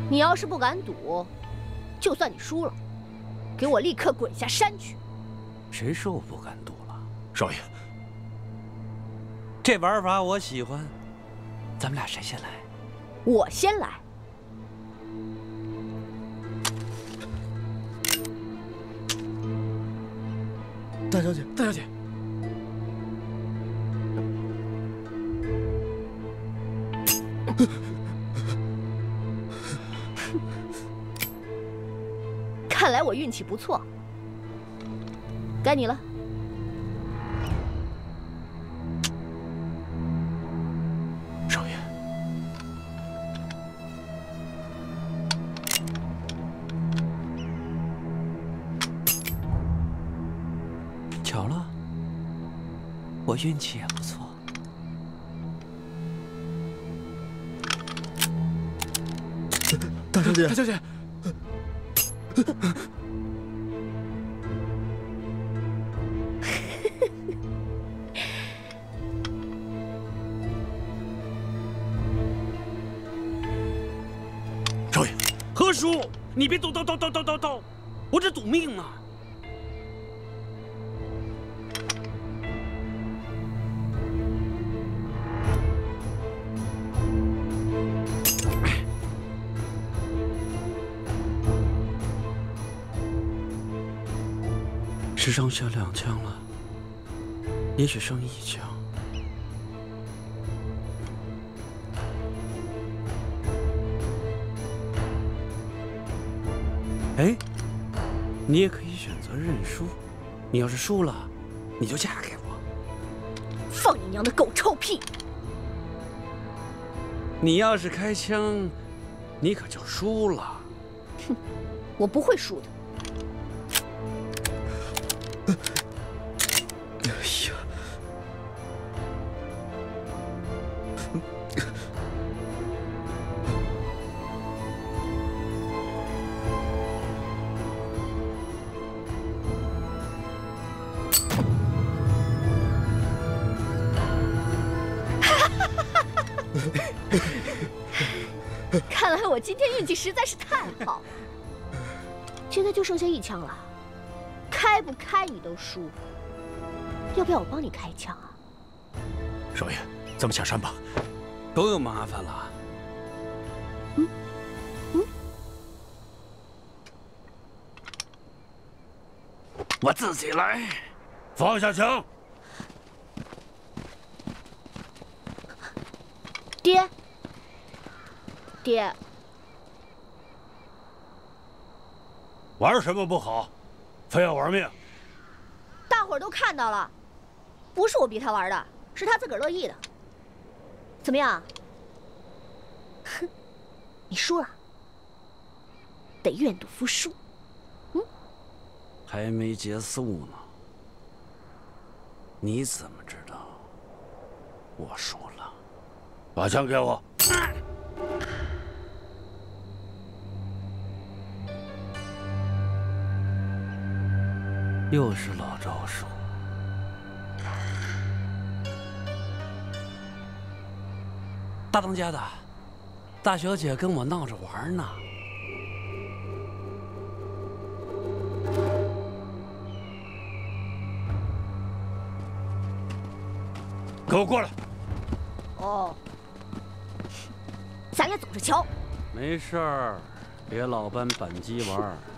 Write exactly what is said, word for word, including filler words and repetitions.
你要是不敢赌，就算你输了，给我立刻滚下山去！ 谁说我不敢赌了？ 少爷， 这玩法我喜欢。咱们俩谁先来？ 我先来。 大小姐，大小姐。 看来我运气不错，该你了。 少爷， 巧了，我运气也不错。 大小姐，大小姐，少爷， 何叔，你别抖抖抖抖抖抖抖，我这赌命呢。只剩下两枪了，也许剩一枪。哎，你也可以选择认输。你要是输了，你就嫁给我。 放你娘的狗臭屁！ 你要是开枪，你可就输了。 哼，我不会输的。 哎呀！ 看来我今天运气实在是太好了。现在就剩下一枪了，开不开你都输。 要不要我帮你开枪啊？ 少爷，咱们下山吧。 都有麻烦了。 嗯嗯， 我自己来。 放下枪。 爹，爹， 玩什么不好，非要玩命？ 大伙儿都看到了。 不是我逼他玩的，是他自个儿乐意的。怎么样？哼，你输了，得愿赌服输。嗯， 还没结束呢。你怎么知道我输了？ 把枪给我。 又是老招数。 大当家的，大小姐跟我闹着玩呢。 给我过来！ 哦，咱俩走着瞧。 没事儿，别老搬扳机玩。